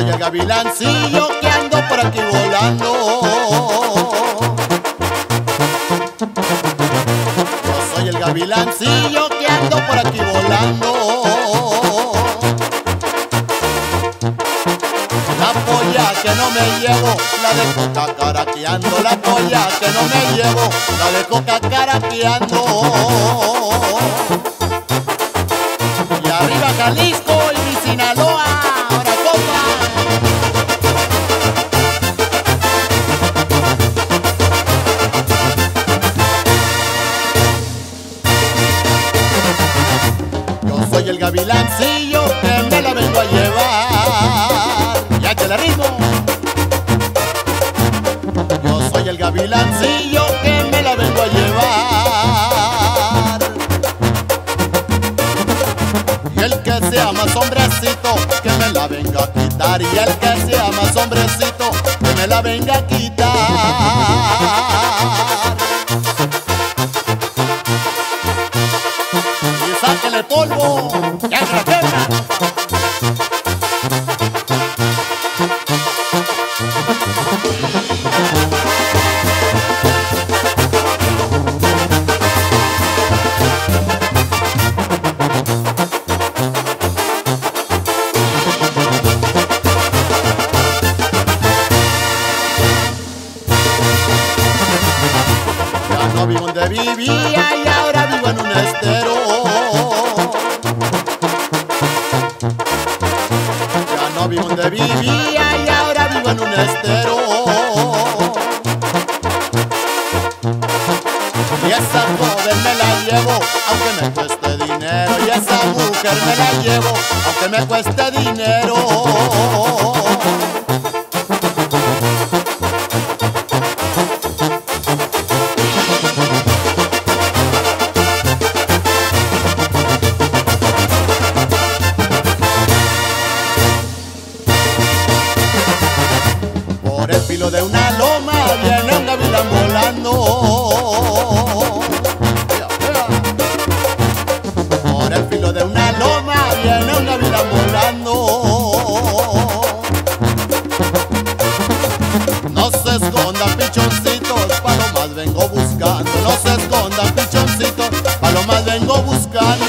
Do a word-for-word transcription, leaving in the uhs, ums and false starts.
soy el gavilancillo que ando por aquí volando. Yo soy el gavilancillo que ando por aquí volando. La polla que no me llevo, la dejo cacaraqueando. La polla que no me llevo, la dejo cacaraqueando. Y arriba Jalisco y mi Sinaloa, ahora compa. Yo soy el gavilancillo que me la vengo a llevar. Ya que le ritmo. Yo soy el gavilancillo que me la vengo a llevar. Y el que sea más hombrecito que me la venga a quitar. Y el que sea más hombrecito que me la venga a quitar. Y sáquele polvo, ya se la quebra. No vivo donde vivía y ahora vivo en un estero. Ya no vivo donde vivía y ahora vivo en un estero. Y esa joven me la llevo aunque me cueste dinero. Y esa mujer me la llevo aunque me cueste dinero. Por el filo de una loma viene un gavilán volando. Por el filo de una loma viene un gavilán volando. No se escondan pichoncitos, palomas vengo buscando. No se escondan pichoncitos, palomas vengo buscando.